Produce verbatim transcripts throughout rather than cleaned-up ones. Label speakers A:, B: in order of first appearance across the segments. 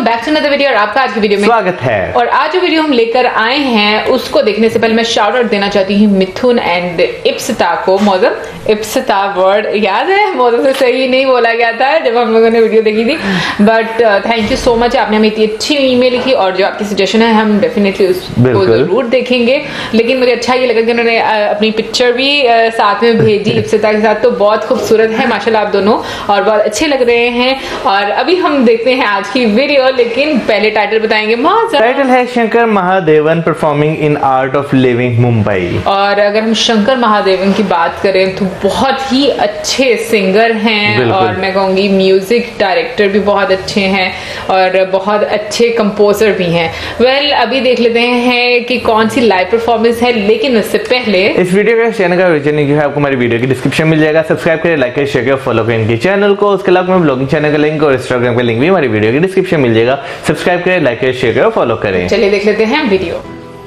A: Welcome back to another video और आपका आज की वीडियो में
B: स्वागत है।
A: और आज जो वीडियो हम लेकर आए हैं उसको देखने से पहले मैं शाउट आउट देना चाहती हूँ मिथुन एंड इप्सिता को। मौसम इप्सिता वर्ड याद है, मौसम से सही नहीं बोला गया था जब हम लोगों ने वीडियो देखी थी, but thank you so much, आपने हमें इतनी अच्छी ईमेल लिखी और जो आपकी सजेशन है हम डेफिनेटली उसको जरूर देखेंगे। लेकिन मुझे अच्छा ये लगा कि उन्होंने अपनी पिक्चर भी साथ में भेजी इप्सिता के साथ, तो बहुत खूबसूरत है माशाल्लाह आप दोनों और बहुत अच्छे लग रहे हैं। और अभी हम देखते हैं आज की वीडियो, लेकिन पहले टाइटल बताएंगे।
B: टाइटल है Shankar Mahadevan performing in Art of Living Mumbai.
A: और अगर हम शंकर महादेवन की बात करें तो बहुत ही अच्छे सिंगर हैं और मैं कहूँगी म्यूजिक डायरेक्टर भी बहुत अच्छे हैं और बहुत अच्छे कंपोजर भी हैं। वेल well, अभी देख लेते हैं कि कौन सी लाइव परफॉर्मेंस है, लेकिन उससे पहले
B: इस वीडियो का चैनल का रीजन है आपको हमारी वीडियो की डिस्क्रिप्शन मिल जाएगा, सब्सक्राइब करें, लाइक करें, शेयर करें, फॉलो करें इनके चैनल को। उसके अलावा ब्लॉगिंग चैनल का लिंक और इंस्टाग्राम का लिंक भी हमारी वीडियो की डिस्क्रिप्शन मिल जाएगा। सब्सक्राइब करें, लाइक करें, शेयर करें, फॉलो करें।
A: चलिए देख लेते हैं वीडियो।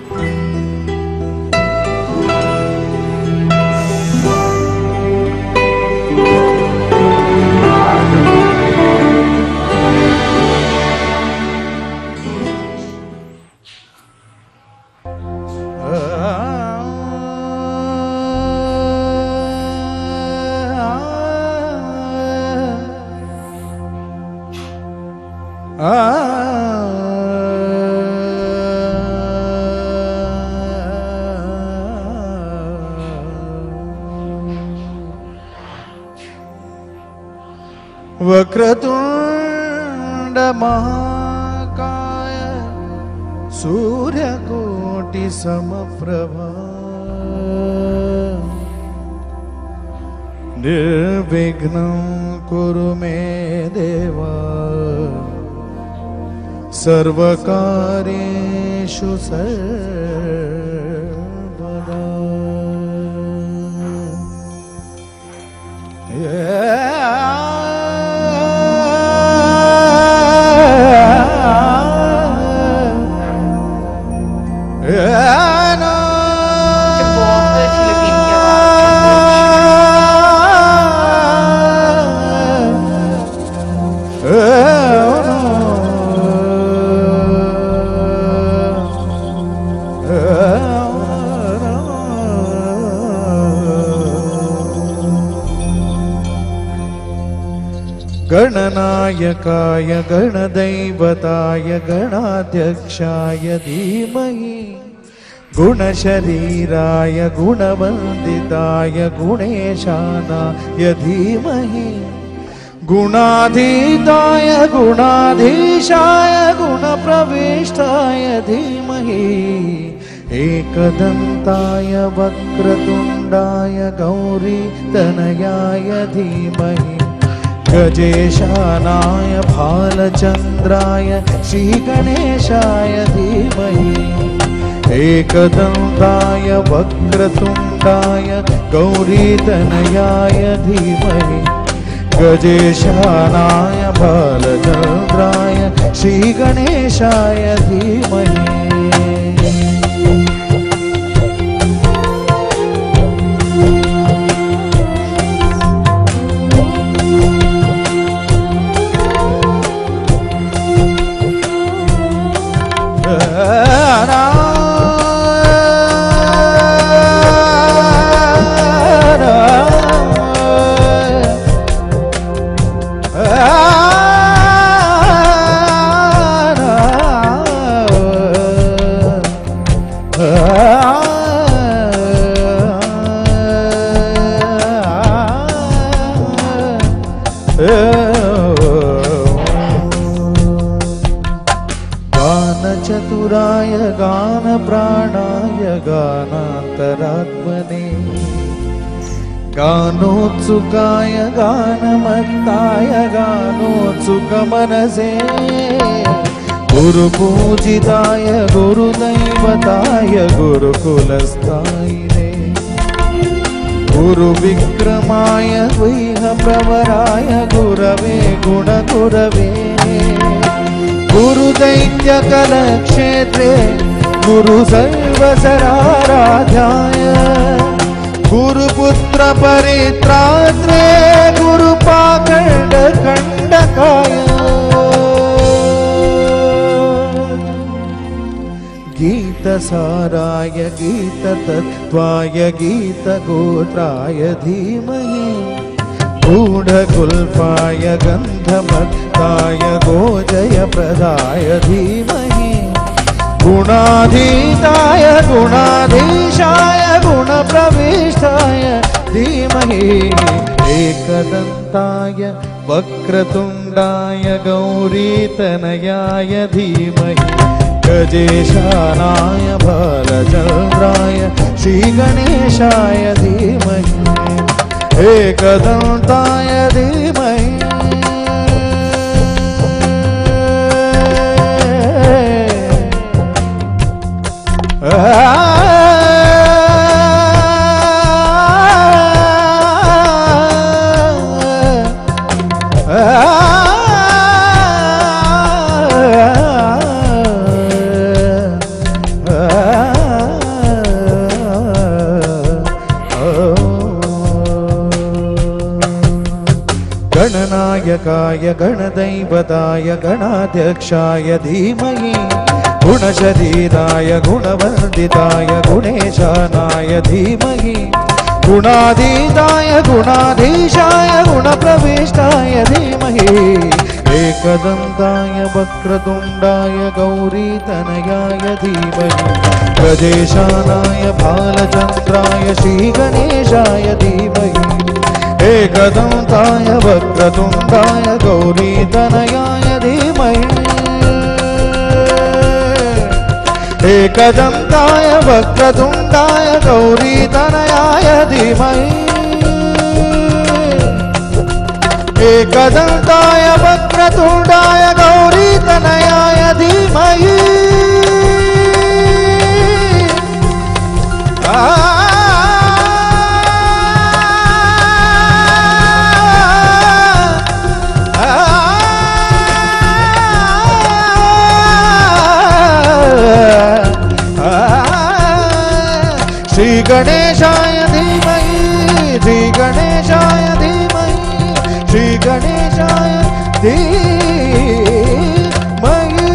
C: वक्रतुंड महाकाय सूर्यकोटि समप्रभा निर्विघ्नं कुरु मे देवा सर्वकार्येषु सर्वदा। गणनायकाय गणदैवताय गणाध्यक्षाय धीमहि गुणशरीराय गुणवन्दिताय गुणेशानाय धीमहि गुणाधीताय गुणाधीशाय गुणप्रविष्टाय धीमहि एकदन्ताय वक्रतुण्डाय गौरीतनयाय धीमहि गजेशानाय भालचन्द्राय श्रीगणेशाय धीमहि एकदन्ताय वक्रतुण्डाय गौरीतनयाय धीमहि गजेशानाय भालचन्द्राय श्रीगणेशाय धीमहि। गानचतुराय गानप्राणाय गानान्तरात्मने गानोत्सुकाय गानमत्ताय गानोत्सुकमनसे गुरुपूजिताय गुरुदैवताय गुरुकुलस्थायिने गुरुविक्रमाय गुह्यप्रवराय गुरवे गुणगुरवे गुरुदैत्यकलक्षेत्रे गुरुसर्वसराराध्याय गुरुपुत्र परित्रात्रे गुरुपाखण्डखण्डकाय गीतसाराय गीततत्त्वाय गीतगोत्राय धीमहि गूढगुल्फाय गन्धमत्ताय गोजयप्रदाय धीमहि गुणाधीताय गुणाधीशाय गुणप्रविष्टाय धीमहि एकदन्ताय वक्रतुण्डाय गौरीतनयाय धीमहि गजेशानाय बालचन्द्राय श्रीगणेशाय धीमहि एकदन्ताय धीमहि गणनायकाय गणदैवताय गणाध्यक्षाय धीमहि गुणशरीराय गुणवर्धिताय गुणेशानाय धीमहि गुणाधीताय गुणाधीशाय गुणप्रविष्टाय धीमहि एकदन्ताय वक्रतुण्डाय गौरीतनयाय धीमहि गजेशानाय बालचन्द्राय श्रीगणेशाय धीमहि एकदन्ताय वक्रतुण्डाय गौरीतनयाय धीमहि एकदन्ताय वक्रतुण्डाय गौरीतनयाय धीमहि एकदन्ताय वक्रतुण्डाय गौरीतनयाय धीमहि श्री गणेशाय धीमहि श्री गणेशाय धीमहि श्री गणेशाय धीमहि।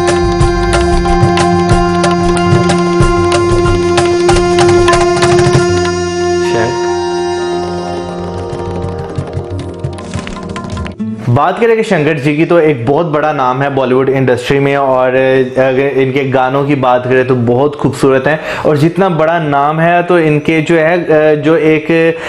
B: बात करें कि शंकर जी की, तो एक बहुत बड़ा नाम है बॉलीवुड इंडस्ट्री में, और अगर इनके गानों की बात करें तो बहुत खूबसूरत है। और जितना बड़ा नाम है तो इनके जो है जो एक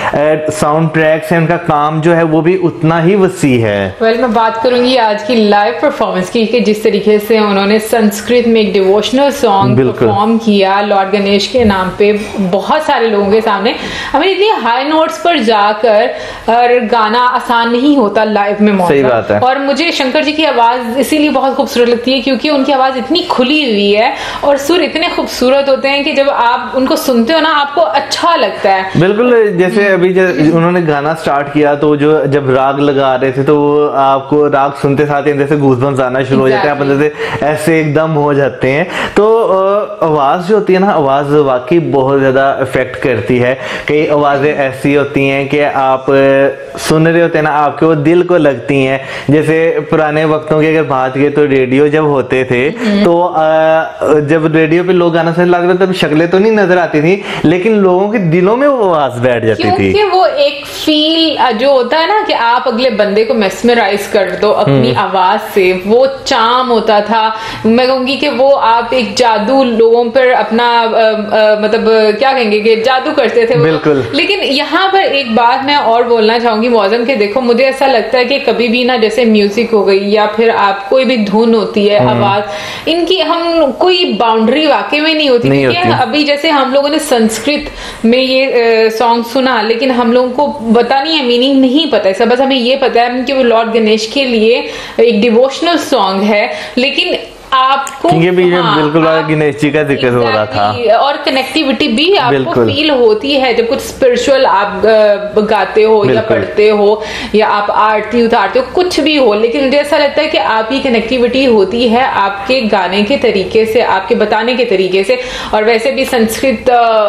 B: साउंड ट्रैक्स है, उनका काम जो है वो भी उतना ही वसी है।
A: वेल well, मैं बात करूंगी आज की लाइव परफॉर्मेंस की कि जिस तरीके से उन्होंने संस्कृत में एक डिवोशनल सॉन्ग परफॉर्म किया लॉर्ड गणेश के नाम पे बहुत सारे लोगों के सामने। हमें इतनी हाई नोट्स पर जाकर और गाना आसान नहीं होता लाइव में मौजूद।
B: सही बात है।
A: और मुझे शंकर जी की आवाज इसीलिए बहुत खूबसूरत लगती है क्योंकि उनकी आवाज इतनी खुली हुई है और सुर इतने खूबसूरत होते हैं कि जब आप उनको सुनते हो ना आपको अच्छा लगता है।
B: बिल्कुल, जैसे अभी जब उन्होंने गाना स्टार्ट किया तो जो जब राग लगा रहे थे तो आपको राग सुनते साथ ही जैसे गूज़बम्स आना शुरू हो जाते हैं, आप जैसे ऐसे एकदम हो जाते हैं। तो आवाज जो होती है ना, आवाज वाकई बहुत ज्यादा इफेक्ट करती है। कई आवाजें ऐसी होती हैं कि आप सुन रहे होते हैं ना, आपके वो दिल को लगती हैं। जैसे पुराने वक्तों की अगर बात करें तो रेडियो जब होते थे तो आ, जब रेडियो पे लोग गाना सुनने लगते तब शक्लें तो नहीं नजर आती थी, लेकिन लोगों के दिलों में वो आवाज बैठ जाती थी।
A: क्योंकि वो एक फील जो होता है ना कि आप अगले बंदे को मेस्मराइज कर दो अपनी आवाज से, वो चार्म होता था। मैं कहूंगी कि वो आप एक जादू लोगों पर अपना आ, आ, मतलब क्या कहेंगे कि जादू करते थे।
B: बिल्कुल।
A: लेकिन यहाँ पर एक बात मैं और बोलना चाहूंगी मौजम के, देखो मुझे ऐसा लगता है कि कभी भी ना जैसे म्यूजिक हो गई या फिर आप कोई भी धुन होती है, आवाज, इनकी हम कोई बाउंड्री वाकई में नहीं होती। नहीं होती। अभी जैसे हम लोगों ने संस्कृत में ये सॉन्ग सुना, लेकिन हम लोगों को पता नहीं है, मीनिंग नहीं पता है, बस हमें ये पता है कि वो लॉर्ड गणेश के लिए एक डिवोशनल सॉन्ग है। लेकिन आपको
B: ये भी हाँ, बिल्कुल गणेश जी का जिक्र हो रहा था,
A: और कनेक्टिविटी भी आपको फील होती है जब कुछ स्पिरिचुअल आप गाते हो या पढ़ते हो या आप आरती उतारते हो, कुछ भी हो। लेकिन मुझे ऐसा लगता है कि आपकी कनेक्टिविटी होती है आपके गाने के तरीके से, आपके बताने के तरीके से। और वैसे भी संस्कृत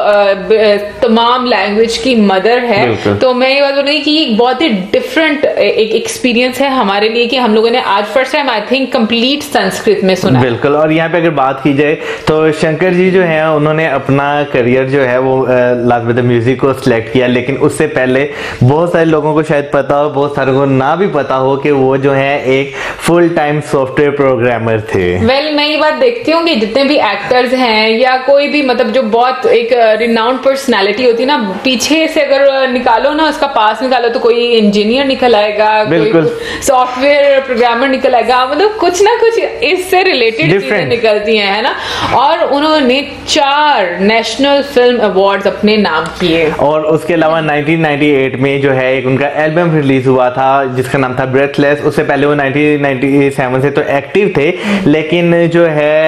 A: तमाम लैंग्वेज की मदर है, तो मैं ये बात बोल रही कि एक बहुत ही डिफरेंट एक एक्सपीरियंस है हमारे लिए कि हम लोगों ने आज first time I think complete Sanskrit में सुना।
B: बिल्कुल। और यहाँ पे अगर बात की जाए तो शंकर जी जो है उन्होंने अपना करियर जो है वो लास्ट में म्यूजिक को सिलेक्ट किया, लेकिन उससे पहले बहुत सारे लोगों को शायद पता हो, बहुत सारे को ना भी पता हो कि वो जो है एक फुल टाइम सॉफ्टवेयर प्रोग्रामर थे।
A: वेल well, मैं ये बात देखती हूँ कि जितने भी एक्टर्स हैं या कोई भी मतलब जो बहुत एक रिनाउंड पर्सनालिटी होती है ना, पीछे से अगर निकालो ना उसका पास निकालो तो कोई इंजीनियर निकल आएगा, कोई सॉफ्टवेयर प्रोग्रामर निकल आएगा, मतलब कुछ ना कुछ इससे रिलेटेड चीजें निकलती हैं, है ना। और उन्होंने चार नेशनल फिल्म अवार्ड्स अपने नाम किए।
B: और उसके अलावा नाइनटीन नाइंटी एट में जो है एक उनका एल्बम रिलीज हुआ था जिसका नाम था ब्रेथलेस। उससे पहले वो नाइनटीन नाइंटी सेवन से तो एक्टिव थे, लेकिन जो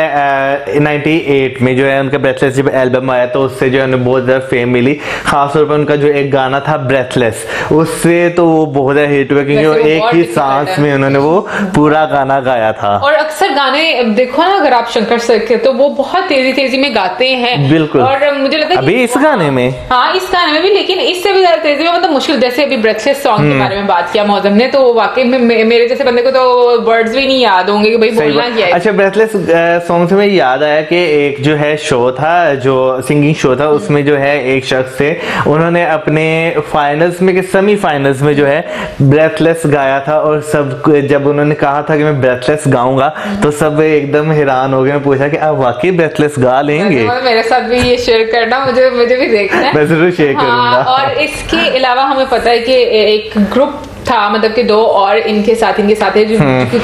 B: है नाइंटी एट में जो है उनका ब्रेथलेस जब एल्बम आया तो उससे जो है उन्हें बहुत ज्यादा फेम मिली। खासतौर पर उनका जो एक गाना था ब्रेथलेस, उससे तो वो बहुत ज्यादा हिट हुआ क्योंकि वो एक ही सांस में उन्होंने वो पूरा गाना गाया था।
A: और अक्सर गाने देखो ना अगर आप शंकर सर के, तो वो बहुत तेजी तेजी में गाते हैं।
B: बिल्कुल।
A: और मुझे लगता है
B: अभी इस गाने में,
A: हाँ इस गाने में भी, लेकिन इससे भी ज्यादा तेजी में, मतलब मुश्किल। जैसे अभी ब्रेथलेस सॉन्ग के बारे में बात किया मौजम ने, तो वाकई में मेरे जैसे बंदे को तो वर्ड्स भी नहीं याद होंगे कि भाई बोलना क्या है।
B: अच्छा, ब्रेथलेस सॉन्ग से मुझे याद आया कि एक जो है शो था, जो सिंगिंग शो था, उसमें जो है एक शख्स थे, उन्होंने अपने फाइनल्स में के सेमीफाइनल्स में जो है ब्रेथलेस गाया था। और सब जब उन्होंने कहा था कि मैं ब्रेथलेस गाऊंगा तो सब एकदम हैरान हो गए। मैं पूछा कि आप वाकई ब्रेथलेस गा लेंगे?
A: मेरे साथ भी ये शेयर करना, मुझे मुझे भी देखना है।
B: मैं जरूर शेयर करूंगा।
A: और इसके अलावा हमें पता है कि एक ग्रुप था, मतलब कि दो और इनके साथ इनके साथ है,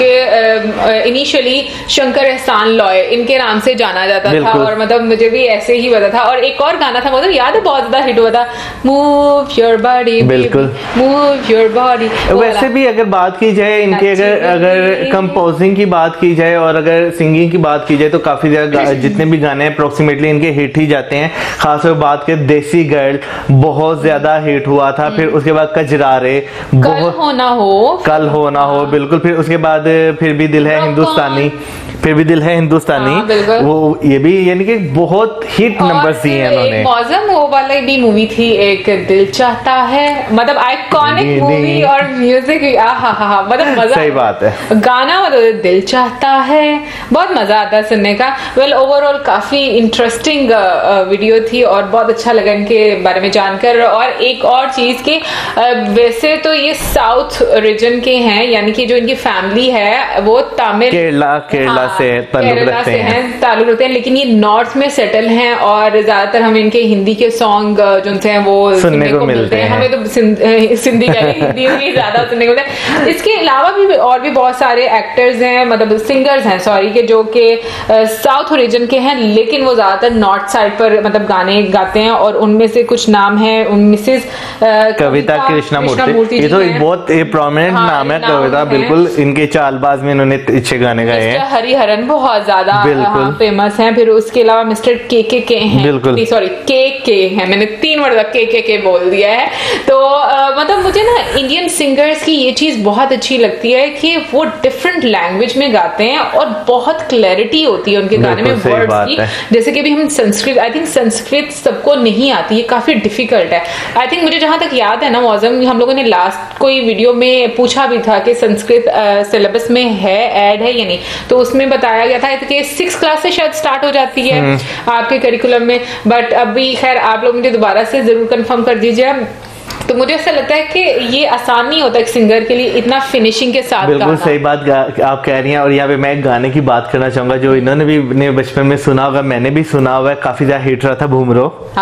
A: क्योंकि इनिशियली शंकर एहसान लॉय इनके नाम से जाना जाता था, और मतलब मुझे भी ऐसे ही पता था। और एक और गाना था, मतलब याद है, बहुत ज्यादा हिट हुआ था, मूव योर बॉडी,
B: बिल्कुल
A: मूव योर बॉडी।
B: वैसे भी अगर बात की जाए इनके, अगर अगर कंपोजिंग की बात की जाए और अगर सिंगिंग की बात की जाए तो काफी ज्यादा जितने भी गाने हैं अप्रोक्सीमेटली इनके हिट ही जाते हैं। खासतौर पर बात करें देसी गर्ल, बहुत ज्यादा हिट हुआ था। फिर उसके बाद कजरारे, बहुत
A: होना हो,
B: कल होना हो, बिल्कुल। फिर उसके बाद फिर भी दिल है हिंदुस्तानी, फिर भी दिल है हिंदुस्तानी, हाँ, वो ये भी यानी कि बहुत हिट नंबर्स दिए हैं उन्होंने।
A: मौसम वो वाला भी मूवी थी एक, दिल चाहता है, मतलब आइकॉनिक मूवी और म्यूजिक, आहा हा हा, मतलब मजा।
B: सही बात है।
A: गाना मतलब दिल चाहता है, बहुत मजा आता है सुनने का। वेल ओवरऑल काफी इंटरेस्टिंग वीडियो थी और बहुत अच्छा लगा इनके बारे में जानकर। और एक और चीज के, वैसे तो ये साउथ रीजन के हैं, यानी कि जो इनकी फैमिली है वो तमिल,
B: केरला केरला से ताल्लुक रखते हैं
A: ताल्लुक रखते हैं लेकिन ये नॉर्थ में सेटल हैं। और ज्यादातर हम इनके हिंदी के सॉन्ग जो हैं वो
B: सुनने को मिलते हैं।
A: हमें तो सिंधी का हिंदी में ज्यादा सुनने को मिलता है। इसके अलावा भी और भी बहुत सारे एक्टर्स हैं, मतलब सिंगर्स हैं सॉरी, के जो के साउथ रीजन के हैं, लेकिन वो ज्यादातर नॉर्थ साइड पर मतलब गाने गाते हैं। और उनमें से कुछ नाम है, मिसेस
B: कविता कृष्णमूर्ति, ये तो बहुत प्रोमिनेंट हाँ, नाम है कविता, बिल्कुल। इनके चालबाज में इन्होंने अच्छे गाने गाए हैं।
A: हरिहरन बहुत ज्यादा हाँ, फेमस हैं। फिर उसके अलावा मिस्टर के के के हैं, बिल्कुल सॉरी के के हैं, मैंने तीन वर्ड के के के बोल दिया है। तो आ, मतलब मुझे ना इंडियन सिंगर्स की ये चीज बहुत अच्छी लगती है कि वो डिफरेंट लैंग्वेज में गाते हैं और बहुत क्लैरिटी होती है उनके गाने में वर्ड्स की। जैसे कि अभी हम संस्कृत, आई थिंक संस्कृत सबको नहीं आती है, काफी डिफिकल्ट है। आई थिंक मुझे जहां तक याद है ना मौजम, हम लोगों ने लास्ट कोई वीडियो में पूछा भी था कि संस्कृत सिलेबस में है, ऐड है या नहीं, तो उसमें बताया गया था कि सिक्स क्लास से शायद स्टार्ट हो जाती है आपके करिकुलम में। बट अभी खैर आप लोग मुझे दोबारा से जरूर कंफर्म कर दीजिए। तो मुझे ऐसा लगता है कि ये आसान नहीं होता एक सिंगर के लिए इतना फिनिशिंग के साथ।
B: बिल्कुल सही बात आप कह रही हैं। और यहाँ पे मैं एक गाने की बात करना चाहूंगा जो इन्होंने भी अपने बचपन में सुना होगा, मैंने भी सुना हुआ है, काफी ज्यादा हिट रहा था, भूमरो।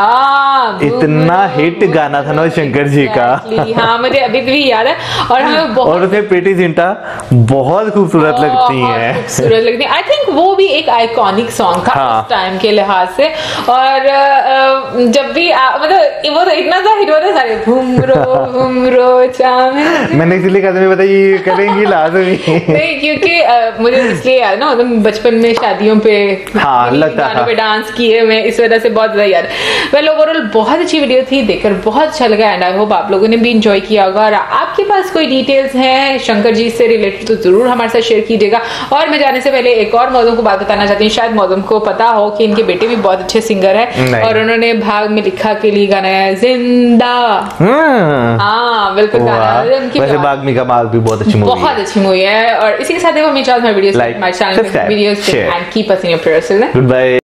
A: हाँ,
B: इतना हिट गाना था ना शंकर जी का।
A: हाँ मुझे अभी भी याद है। और हमें बहुत, और
B: उसमें प्रीति जिंटा बहुत खूबसूरत लगती है,
A: खूबसूरत लगती है। आई थिंक वो भी एक आइकॉनिक सॉन्ग था उस टाइम के लिहाज से। और जब भी मतलब वो इतना सा हिट होता सारे
B: मैंने इसलिए कहा था बताइए करेंगी लाजमी
A: नहीं, क्योंकि uh, मुझे इसलिए याद ना मतलब बचपन में शादियों पे
B: हाँ, लगता था।
A: पे डांस किए मैं, इस वजह से बहुत ज्यादा याद। वेल ओवरऑल बहुत अच्छी वीडियो थी, देखकर बहुत अच्छा लगा एंड आई होप आप लोगों ने भी एंजॉय किया होगा। और आपके पास कोई डिटेल्स हैं शंकर जी से रिलेटेड तो जरूर हमारे साथ शेयर कीजिएगा। और मैं जाने से पहले एक और मौजूद को बात बताना चाहती हूँ, शायद मौजूद को पता हो कि इनके बेटे भी बहुत अच्छे सिंगर है और उन्होंने भाग में लिखा के लिए गाना है जिंदा हाँ बिल्कुल गाना उनकी
B: वैसे बाग मी का बाग भी बहुत अच्छी मूवी है,
A: बहुत अच्छी मूवी है। और इसी के साथ वो हमें videos
B: like
A: my channel videos and keep us in your prayers.
B: Good bye.